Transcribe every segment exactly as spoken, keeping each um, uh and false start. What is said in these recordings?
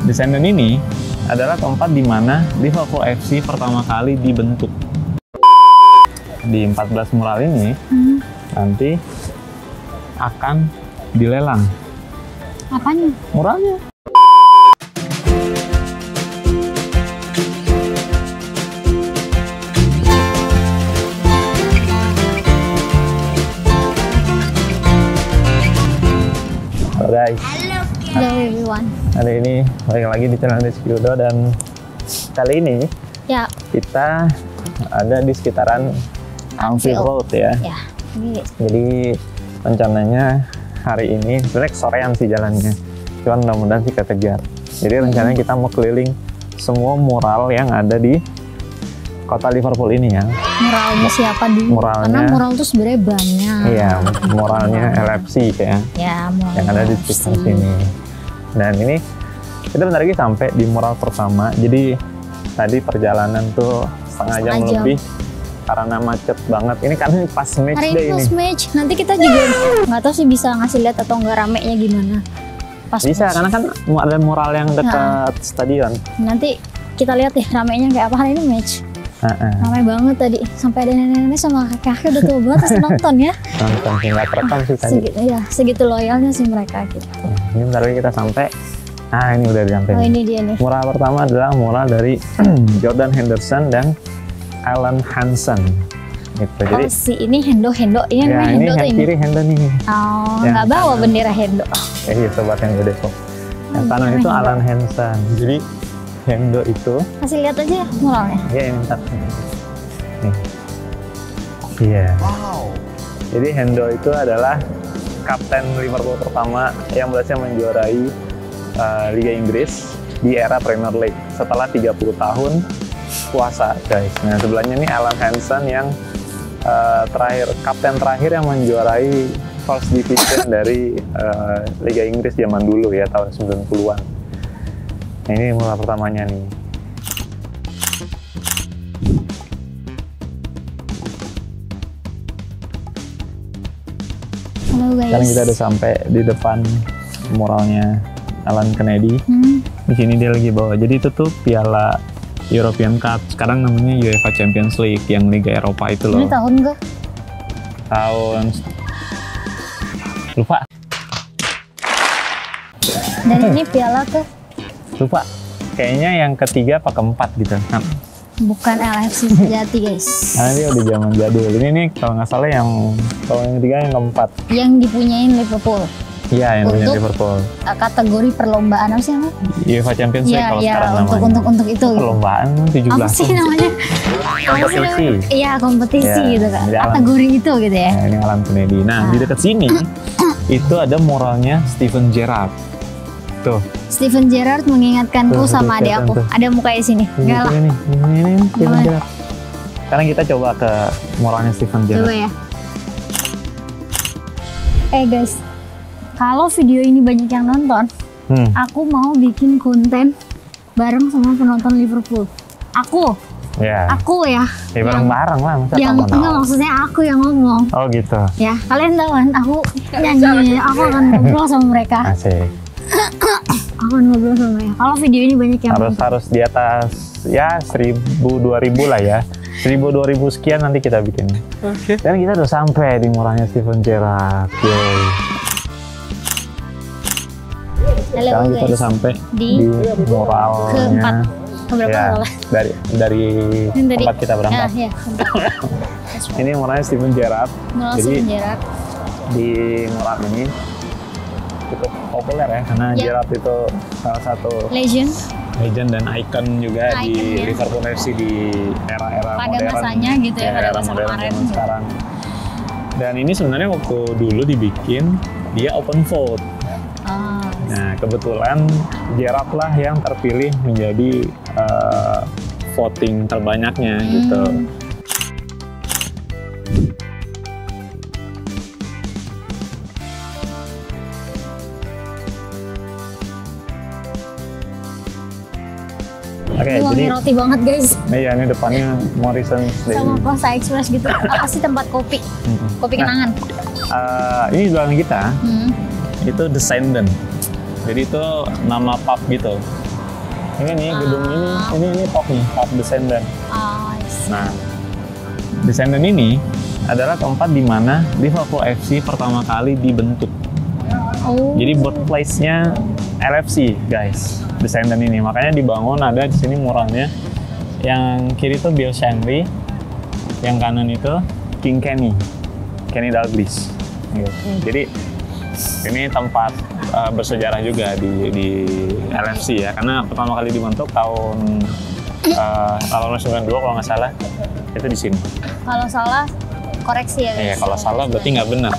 Descendant ini adalah tempat di mana Liverpool F C pertama kali dibentuk. Di empat belas mural ini hmm. nanti akan dilelang. Apanya? Muralnya. Halo guys. Halo everyone. Hari ini balik lagi di channel Rizky Udo, dan kali ini ya kita ada di sekitaran Anfield Road ya. Ya. Ini. Jadi rencananya hari ini sebenarnya sorean sih jalannya, cuman mudah-mudahan sih kekejar. Jadi rencananya kita mau keliling semua mural yang ada di kota Liverpool ini ya. Muralnya siapa dulu? Muralnya, karena mural tuh sebenarnya banyak. Iya, muralnya L F C ya. Ya, mural yang ada di sekitar sini. Dan ini kita bentar lagi sampai di mural pertama. Jadi tadi perjalanan tuh setengah jam, jam lebih karena macet banget. Ini kan pas match hari day ini. Pas ini. match. Nanti kita juga nggak tahu sih bisa ngasih lihat atau nggak ramenya gimana. Pas bisa, match. karena kan ada mural yang dekat nah, stadion. Nanti kita lihat ya ramenya kayak apa. Hari ini match. Uh -uh. Ramai banget tadi, sampai ada nenek-nenek sama kakek-kakek udah tua banget terus nonton ya. Nonton sih, nggak terekam sih tadi. Segitu, ya, segitu loyalnya sih mereka gitu. Ini bentar lagi kita sampai. Ah, ini udah sampai. Oh, ini dia nih. Mural pertama adalah mural dari Jordan Henderson dan Alan Hansen. Gitu. Oh, jadi si ini Hendo Hendo ini ya, namanya ini Hendo tuh yang ini. kiri Hendo nih. Oh, nggak bawa kanan. bendera Hendo. Eh, iya, sobat yang gede kok. Yang oh, kanan itu Hendo. Alan Hansen. Jadi Hendo itu. Kasih lihat aja ya muralnya. Iya, ini ntar. Nih. Iya. Wow. Jadi Hendo itu adalah kapten Liverpool pertama yang berhasil menjuarai uh, Liga Inggris di era Premier League setelah tiga puluh tahun puasa, guys. Nah, sebelahnya nih Alan Hansen yang uh, terakhir kapten terakhir yang menjuarai First Division dari uh, Liga Inggris zaman dulu ya, tahun sembilan puluhan. Nah, ini mural pertamanya nih. Halo guys. Sekarang kita udah sampai di depan muralnya Alan Kennedy. Hmm. Di sini dia lagi bawa. Jadi itu tuh piala European Cup. Sekarang namanya UEFA Champions League, yang Liga Eropa itu loh. Ini tahun ke? Tahun lupa. Dan ini piala ke? Lupa. Kayaknya yang ketiga apa keempat gitu. Nah, bukan L F C sejati guys. Nah, ini udah zaman jadul. Ini nih kalau nggak salah yang kalau yang ketiga yang keempat. Yang dipunyain Liverpool. Iya, yang punya untuk Liverpool. Kategori perlombaan apa sih namanya? UEFA Champions League ya, kalau ya, sekarang untuk, namanya. Untuk untuk itu. Perlombaan tujuh belas. Apa sih namanya? Kompetisi. Iya, kompetisi ya, gitu kan. Alan, kategori itu gitu ya. Nah, ini Alan Kennedy. Nah, nah, di dekat sini itu ada muralnya Steven Gerrard. Tuh. Steven Gerrard mengingatkanku tuh, sama adik aku. Tuh. Ada mukanya sini. Enggak lah. Ini, ini, ini, ini Steven Gerrard. Sekarang kita coba ke muralnya Steven Gerrard. Coba ya. Eh guys, kalau video ini banyak yang nonton, hmm. aku mau bikin konten bareng sama penonton Liverpool. Aku. Ya. Aku ya. Ya bareng-bareng lah. Masa yang enggak, maksudnya aku yang ngomong. Oh gitu. Ya, kalian tahu kan, aku nyanyi, aku akan ngobrol sama mereka. Asik. Aku ngobrol sama mereka. Kalau video ini banyak yang harus nonton. Harus di atas ya seribu dua ribu lah ya. Seribu dua ribu sekian nanti kita bikin. Oke. Okay. Dan kita udah sampai di muralnya Steven Gerrard. Yeay. Halo sekarang guys. Kita udah sampai di, di muralnya keempat. Keberapa ya, dari dari dari tempat kita berangkat. Ya, ya, ini muralnya Steven Gerrard. Mural Jadi Steven Gerrard. Di mural ini cukup populer ya, karena ya. Gerrard itu salah satu legend, legend dan icon juga icon, di ya. Liverpool F C di era-era modern. Pada masanya gitu ya, ya pada era masa modern kemarin. Sekarang. Dan ini sebenarnya waktu dulu dibikin dia open vote. Oh. Nah, kebetulan Gerrard lah yang terpilih menjadi uh, voting terbanyaknya hmm. gitu. Oke, okay, jadi roti banget guys. Iya, ini depannya Morrison's Daily. Sama Costa Express gitu. Apa sih tempat kopi? Hmm. Kopi kenangan. Nah, uh, ini di belakang kita. Hmm. Itu Descendant. Jadi itu nama pub gitu. Ini nih gedung ini, ini ini top nih, top Descendant. Oh, nah, Descendant ini adalah tempat di mana Liverpool F C pertama kali dibentuk. Oh. Jadi birthplace-nya L F C, guys. Descendant ini, makanya dibangun ada di sini muralnya. Yang kiri itu Bill Shankly, yang kanan itu King Kenny, Kenny Dalglish. Gitu. Hmm. Jadi ini tempat uh, bersejarah juga di, di L F C ya, karena pertama kali dibentuk tahun uh, delapan belas sembilan puluh dua kalau nggak salah, itu di sini. Kalau salah koreksi ya guys. Iya, kalau salah berarti nggak benar.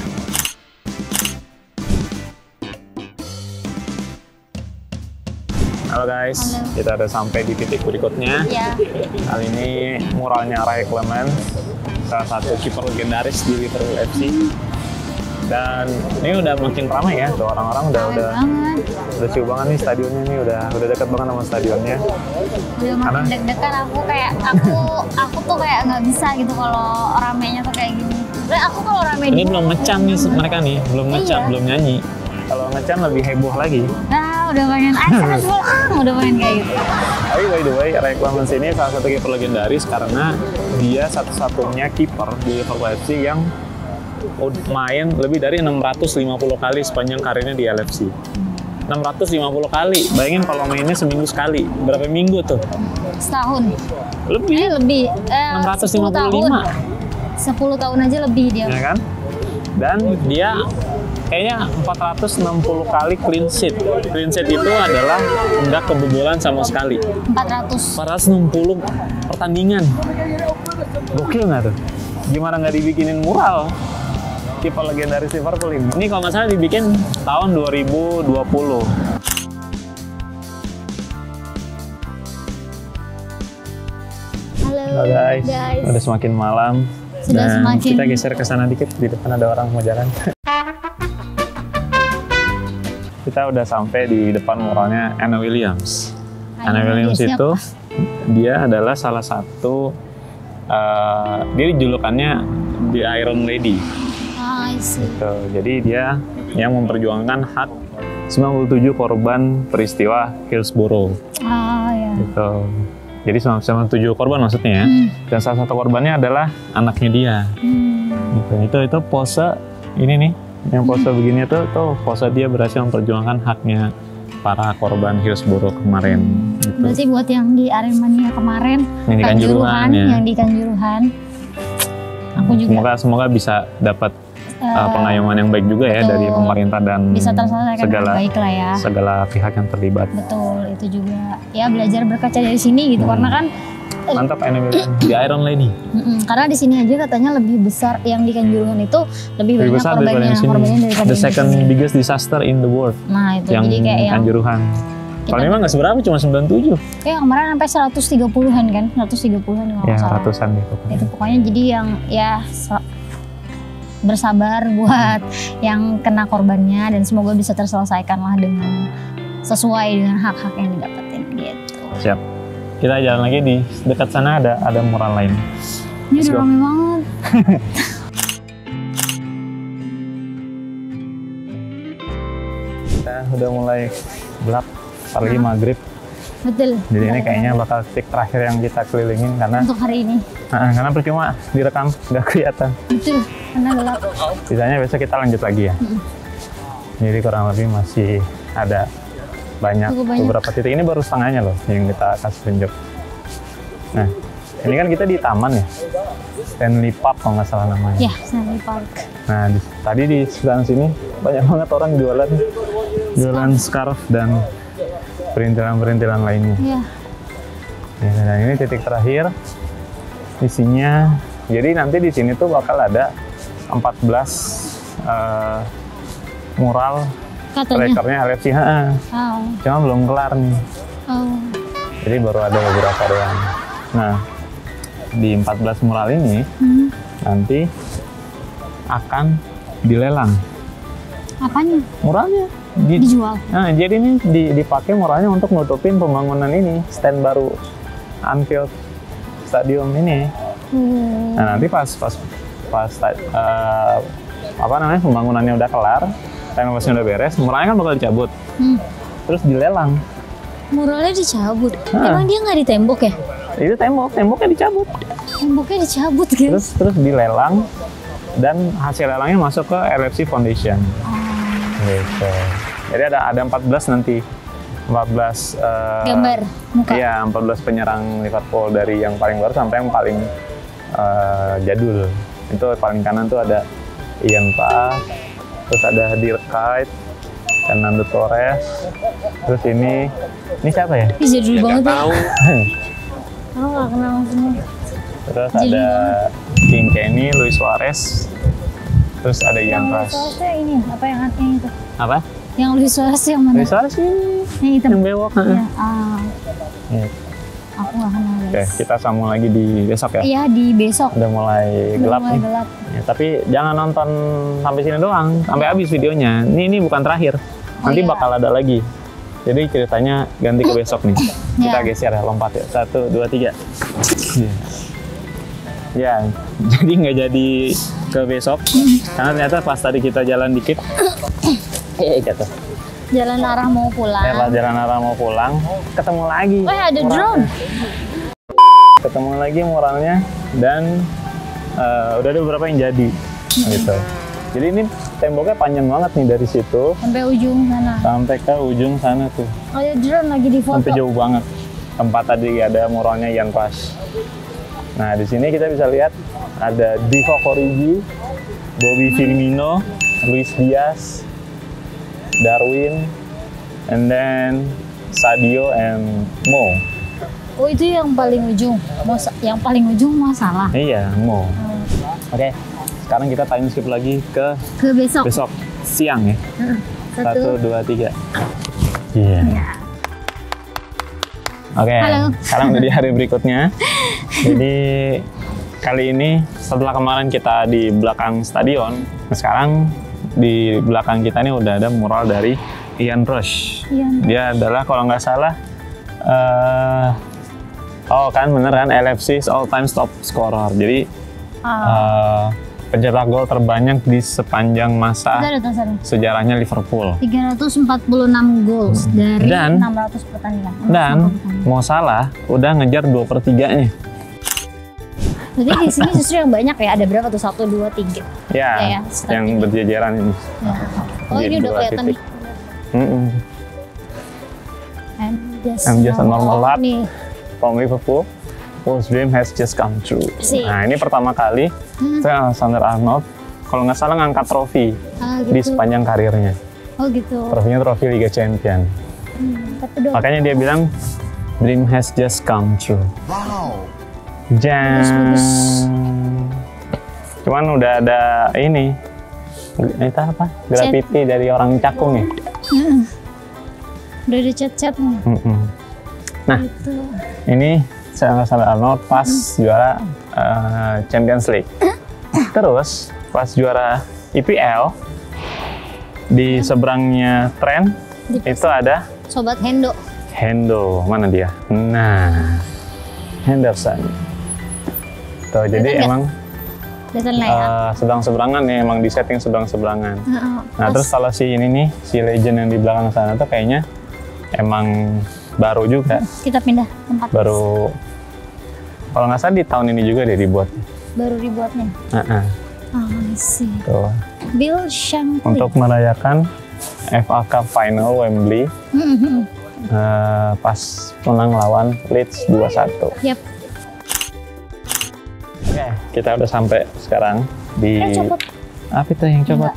Halo guys, Halo. Kita udah sampai di titik berikutnya. Ya. Kali ini muralnya Ray Clemence, salah satu kiper legendaris di Liverpool F C. Dan ini udah makin ramai ya, tuh orang-orang udah udah udah cium banget nih stadionnya nih, udah udah dekat banget sama stadionnya. Udah makin deg-degan aku kayak aku aku tuh kayak nggak bisa gitu kalau ramenya tuh kayak gini. Sebenarnya aku kalau rame ini belum ngecam nih mereka nih, belum ngecam, iya. belum nyanyi. Kalau ngecam lebih heboh lagi. Nah, udah pengen aja pulang, udah pengen kayak gitu. Tapi by the way, Ray Clemence ini salah satu kiper legendaris karena dia satu-satunya kiper di Liverpool F C yang main lebih dari enam ratus lima puluh kali sepanjang karirnya di L F C. enam ratus lima puluh kali. Bayangin kalau mainnya seminggu sekali. Berapa minggu tuh? Setahun. Lebih. Eh, lebih. Eh, enam ratus lima puluh lima. sepuluh tahun aja lebih dia. Ya kan? Dan dia kayaknya empat ratus enam puluh kali clean sheet. Clean sheet itu adalah nggak kebobolan sama sekali. empat ratus. empat ratus enam puluh pertandingan. Gokil nggak tuh? Gimana nggak dibikinin mural? Kiper legendaris Liverpool ini. Ini kalau nggak salah dibikin tahun dua ribu dua puluh. Halo, Halo guys. guys. Udah semakin malam. Sudah dan semakin. Kita geser ke sana dikit, di depan ada orang mau jalan. Kita udah sampai di depan muralnya Anna Williams. Ayo, Anna Williams ya, itu dia adalah salah satu uh, dia julukannya The Iron Lady. Gitu. Jadi dia yang memperjuangkan hak sembilan puluh tujuh korban peristiwa Hillsborough. Oh, ya. Gitu. Jadi sembilan puluh tujuh korban maksudnya ya. Hmm. Dan salah satu korbannya adalah anaknya dia. Hmm. Gitu. Itu itu pose ini nih, yang pose hmm. begini tuh tuh pose dia berhasil memperjuangkan haknya para korban Hillsborough kemarin. Gitu. Berarti buat yang di Aremania kemarin, yang di Kanjuruhan, ya. yang di Kanjuruhan, aku juga. Semoga semoga bisa dapat Uh, pengayoman yang baik juga ya betul. Dari pemerintah dan bisa segala baik lah ya. segala pihak yang terlibat. Betul, itu juga ya belajar berkaca dari sini gitu hmm. karena kan mantap anime The Iron Lady. Mm-mm, karena di sini aja katanya lebih besar yang di Kanjuruhan itu lebih, lebih banyak korbannya korbannya daripada the second biggest disaster in the world. Nah itu yang jadi kayak Kanjuruhan. Kalau memang nggak seberapa, cuma sembilan puluh tujuh. Ya kemarin sampai seratus tiga puluhan kan, seratus tiga puluhan kalau ya, salah. ratusan gitu. Itu pokoknya jadi yang ya bersabar buat yang kena korbannya dan semoga bisa terselesaikan lah dengan sesuai dengan hak-hak yang didapetin gitu. Siap. Kita jalan lagi di dekat sana ada ada mural lain. Ini udah ramai banget. Kita udah mulai gelap, apalagi maghrib. Betul. Jadi ini kayaknya bakal titik terakhir yang kita kelilingin karena untuk hari ini. Nah, karena percuma direkam, nggak kelihatan. Betul, karena gelap. Sisanya besok kita lanjut lagi ya. Mm-hmm. Jadi kurang lebih masih ada banyak, banyak beberapa titik. Ini baru setengahnya loh yang kita kasih tunjuk. Nah, ini kan kita di taman ya, Stanley Park kalau nggak salah namanya. Ya, Stanley Park. Nah, di, tadi di sebelah sini banyak banget orang jualan, jualan scarf dan perintilan-perintilan lainnya. Iya. Ya, dan ini titik terakhir. Isinya, jadi nanti di sini tuh bakal ada empat belas uh, mural strikernya L F C. Oh. Cuma belum kelar nih. Oh. Jadi baru ada beberapa doang. Nah, di empat belas mural ini hmm. nanti akan dilelang. Apanya? Muralnya. Di, dijual. Nah, jadi ini dipakai muralnya untuk nutupin pembangunan ini, stand baru Anfield Stadium ini. Hmm. Nah, nanti pas pas pas uh, apa namanya pembangunannya udah kelar, renovasinya udah beres, muralnya kan bakal dicabut. Hmm. Terus dilelang. Muralnya dicabut. Nah. Emang dia nggak ditembok ya? Itu tembok, temboknya dicabut. Temboknya dicabut guys. Terus terus dilelang dan hasil lelangnya masuk ke L F C Foundation. Oh. Gitu. Jadi ada ada empat belas nanti. empat belas uh, gambar muka. Iya, empat belas penyerang Liverpool dari yang paling baru sampai yang paling uh, jadul. Itu paling kanan tuh ada Ian Pas, terus ada Dirk Kuyt, Fernando Torres. Terus ini ini siapa ya? Ih, jadul ya, banget. Tahu. Aku nggak kenal semua. Terus Jadul ada banget. King Kenny, Luis Suarez. Terus ada Ian Pas. Yang Luis Suarez ini apa yang artinya itu? Apa? Yang Luis Suarez yang mana? Luis Suarez ini. Yang hitam. Yang bewok. Ya, ah. Ya. Aku nggak kenal guys. Oke, kita sambung lagi di besok ya. Iya, di besok. Udah mulai Udah gelap mulai nih. gelap. Ya, tapi jangan nonton sampai sini doang, sampai habis videonya. Ini ini bukan terakhir. Nanti Oh, iya. bakal ada lagi. Jadi ceritanya ganti ke besok nih. Kita Ya. geser ya, lompat ya. Satu, dua, tiga. Ya, ya jadi nggak jadi ke besok. Karena ternyata pas tadi kita jalan dikit, eh jatuh. Jalan arah mau pulang. Eh, pas jalan arah mau pulang, ketemu lagi. Oh, ada muralnya. drone. Ketemu lagi muralnya dan uh, udah ada beberapa yang jadi. Gitu. Jadi ini temboknya panjang banget nih dari situ Sampai ujung sana. sampai ke ujung sana tuh. Oh, ada drone lagi di foto. Sampai jauh banget. Tempat tadi ada muralnya Ian Pas. Nah, di sini kita bisa lihat ada Divock Origi, Bobby Firmino, Luis Diaz, Darwin, and then Sadio and Mo. Oh, itu yang paling ujung. Mau sa- yang paling ujung mau salah. Iya, Mo. Oh. Oke, sekarang kita time skip lagi ke Ke besok. besok siang ya. Heeh. Satu, Satu. dua, tiga. Iya. Ya. Oke, Halo. sekarang udah di hari berikutnya. Jadi kali ini setelah kemarin kita di belakang stadion, nah sekarang di belakang kita ini udah ada mural dari Ian Rush. Iya. Dia adalah kalau nggak salah, eh oh kan bener kan L F C's all time top scorer. Jadi Ah. eh, pencetak gol terbanyak di sepanjang Itu masa ada tulisannya. sejarahnya Liverpool. tiga ratus empat puluh enam goals dari Dan- enam ratus pertandingan. Dan Mo Salah udah ngejar dua per tiganya. Jadi di sini justru yang banyak ya, ada berapa tuh? Satu, dua, tiga. Ya, Ya, ya, start yang ini. berjejeran ini. Ya. Oh, Jadi ini udah dua kelihatan titik. nih. Mm-mm. I'm just, I'm just a normal lad. nih. From Liverpool, whose dream has just come true. Sih. Nah, ini pertama kali Hmm. saya Alexander Arnold, kalau nggak salah ngangkat trofi Ah, di gitu. sepanjang karirnya. Oh gitu. Trofinya trofi Liga Champion. Hmm, tapi dong. Makanya dia bilang, dream has just come true. Wow. Jang. Bagus, Cuman udah ada ini, itu apa? Graffiti dari orang Cakung ya. Hmm. Udah ada chat-chatnya. Mm-mm. Nah, Gitu. ini saya Alexander Arnold pas juara uh, Champions League. Terus pas juara I P L di seberangnya tren Di itu ada Sobat Hendo. Hendo. Mana dia? Nah, Henderson. Tuh, jadi nggak? emang Kelihatan lah ya. uh, sedang-seberangan ya, emang di setting sedang-seberangan. Heeh. Nah, terus kalau si ini nih, si legend yang di belakang sana tuh kayaknya emang baru juga. Kita pindah tempat. Baru, kalau nggak salah di tahun ini juga deh dibuat. Baru dibuatnya. Heeh. Oh, I see. Tuh. Bill Shankly. Untuk merayakan F A Cup Final Wembley Hmm. eh, pas menang lawan Leeds dua satu. Yap. Oke, kita udah sampai sekarang di Eh, copot. apa itu yang coba?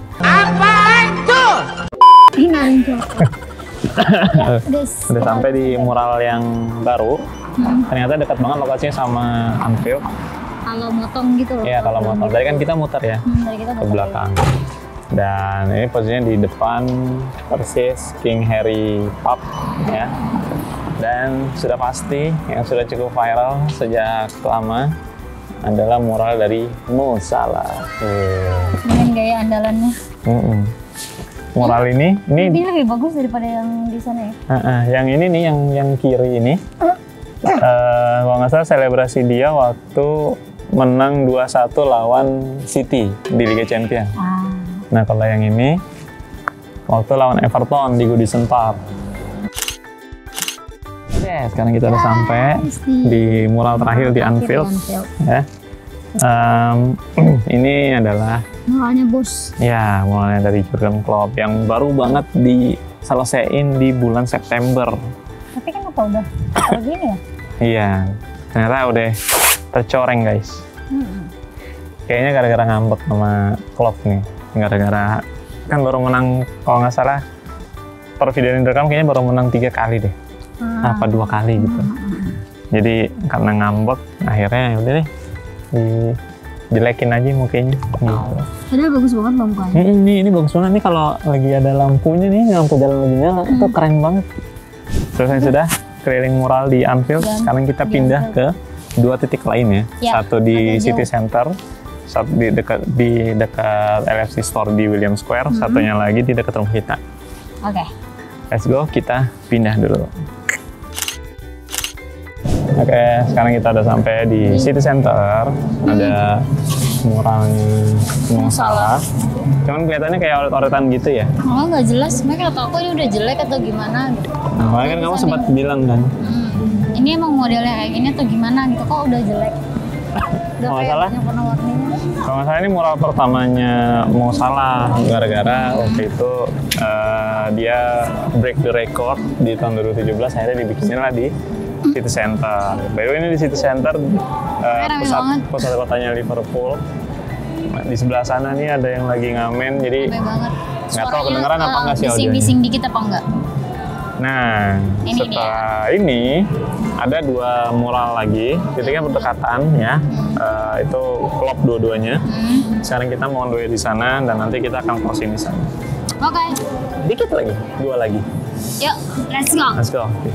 Ini nggak ada yang copot. Ya, guys. Udah sampai di mural yang baru. Hmm. Ternyata dekat banget lokasinya sama Anfield. Kalau motong gitu loh. Iya, kalau motor. Tadi kan kita muter ya Hmm, dari kita ke motong. belakang. Dan ini posisinya di depan persis King Harry Pub ya. Dan sudah pasti yang sudah cukup viral sejak lama adalah mural dari Mo Salah. Tuh. Dengan gaya andalannya. Mm-mm. Mural ini, ini Ini lebih bagus daripada yang di sana ya. uh, uh, yang ini nih, yang yang kiri ini, uh, kalau nggak salah selebrasi dia waktu menang dua satu lawan City di Liga Champions. Ah, Nah, kalau yang ini waktu lawan Everton di Goodison Park. Oke, sekarang kita udah sampai di mural terakhir di Anfield. Ya. Um, ini adalah muralnya bos. Ya, muralnya dari Jurgen Klopp yang baru banget diselesaiin di bulan September. Tapi kenapa udah kayak gini ya? Iya, ternyata udah tercoreng guys. Hmm. Kayaknya gara-gara ngambek sama Klopp nih. Gara-gara kan baru menang, kalau nggak salah per video yang direkam kayaknya baru menang tiga kali deh. Ah. Apa dua kali gitu. Hmm. Jadi karena ngambek, akhirnya udah deh dijelekin aja mukanya gitu. Padahal bagus banget mukanya. Hmm, ini ini bagus banget nih kalau lagi ada lampunya nih, lampu jalan lagi nyala, hmm. itu keren banget. Selesai sudah keliling mural di Anfield. Dan sekarang kita pindah ke dua titik lainnya. Ya, satu di City Center, satu di dekat di dekat L F C Store di William Square, hmm. satunya lagi di dekat rumah kita. Oke. Okay. Let's go, kita pindah dulu. Oke, okay, sekarang kita udah sampai di City Center. Hmm. Ada muralnya Mo Salah. Cuman kelihatannya kayak oret-oretan gitu ya. Oh, nggak jelas. Mereka kata aku ini udah jelek atau gimana gitu. Nah, makanya kan kamu sempat bilang kan. Hmm. Ini emang modelnya kayak gini atau gimana gitu. Kok udah jelek? Udah kayak salah. Banyak warna-warninya. Kalau nggak salah ini mural pertamanya Mo Salah. Gara-gara hmm. waktu itu uh, dia break the record di tahun dua ribu tujuh belas. Akhirnya dibikinin lah di City Center. By the way, ini di City Center, uh, pusat, pusat kotanya Liverpool. Di sebelah sana nih ada yang lagi ngamen, jadi nggak tahu kedengeran uh, apa nggak sih audionya. Bising-bising dikit apa enggak? Nah, ini setelah dia. ini ada dua mural lagi, titiknya berdekatan ya. Hmm. Uh, itu Klopp dua-duanya. Hmm. Sekarang kita mau on the way di sana dan nanti kita akan crossing di sana. Oke. Okay. Dikit lagi, dua lagi. Yuk, let's go. Let's go. Okay.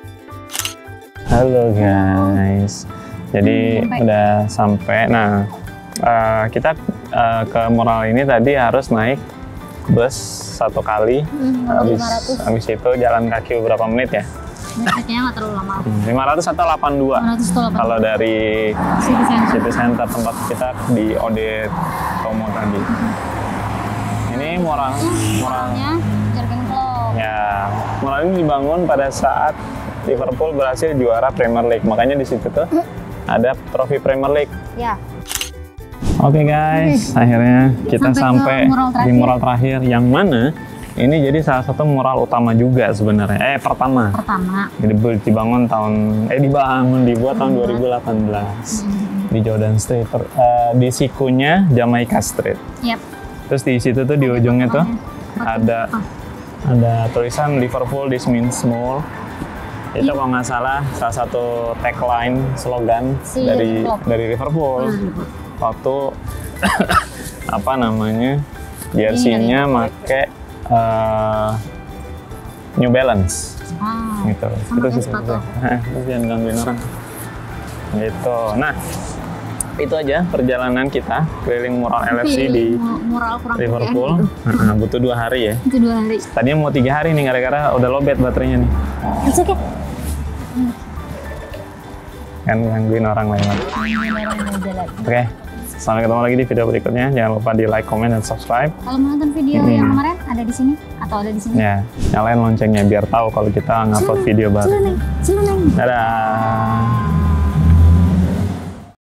Halo guys, jadi hmm, udah sampai. Nah, uh, kita uh, ke mural ini tadi harus naik bus satu kali, hmm, habis, habis itu jalan kaki beberapa menit ya? Kayaknya nggak terlalu lama. lima ratus atau delapan puluh dua kalau dari City Center. City Center tempat kita di Ode Tomo tadi. Ini mural, muralnya Jurgen Klopp. Ya, mural ini dibangun pada saat Liverpool berhasil juara Premier League, makanya di situ tuh ada trofi Premier League. Ya. Oke okay guys, okay. akhirnya kita sampai, sampai mural di mural terakhir, yang mana ini jadi salah satu mural utama juga sebenarnya. Eh pertama. Pertama. Jadi dibangun tahun, eh dibangun dibuat tahun dua ribu delapan belas hmm. di Jordan Street, uh, di sikunya Jamaica Street. Yep. Terus di situ tuh di ujungnya tuh ada ada tulisan Liverpool this means small. Itu yeah. kalau nggak salah salah satu tagline slogan si dari Liverpool. dari Liverpool hmm. waktu apa namanya jersey-nya make uh, New Balance ah, gitu. Itu sih sepatu. Terus jangan gangguin orang. Gitu. Nah, itu aja perjalanan kita keliling mural L F C di mural Liverpool. Gitu. Nah, butuh dua hari ya. Butuh dua hari. Tadinya mau tiga hari nih gara-gara udah lowbat baterainya nih. It's okay. Kan gangguin orang lewat. Oke, okay. Sampai ketemu lagi di video berikutnya. Jangan lupa di like, comment, dan subscribe. Kalau mau nonton video hmm. yang kemarin ada di sini atau ada di sini? Ya, nyalain loncengnya biar tahu kalau kita ngupload video baru. Dadah.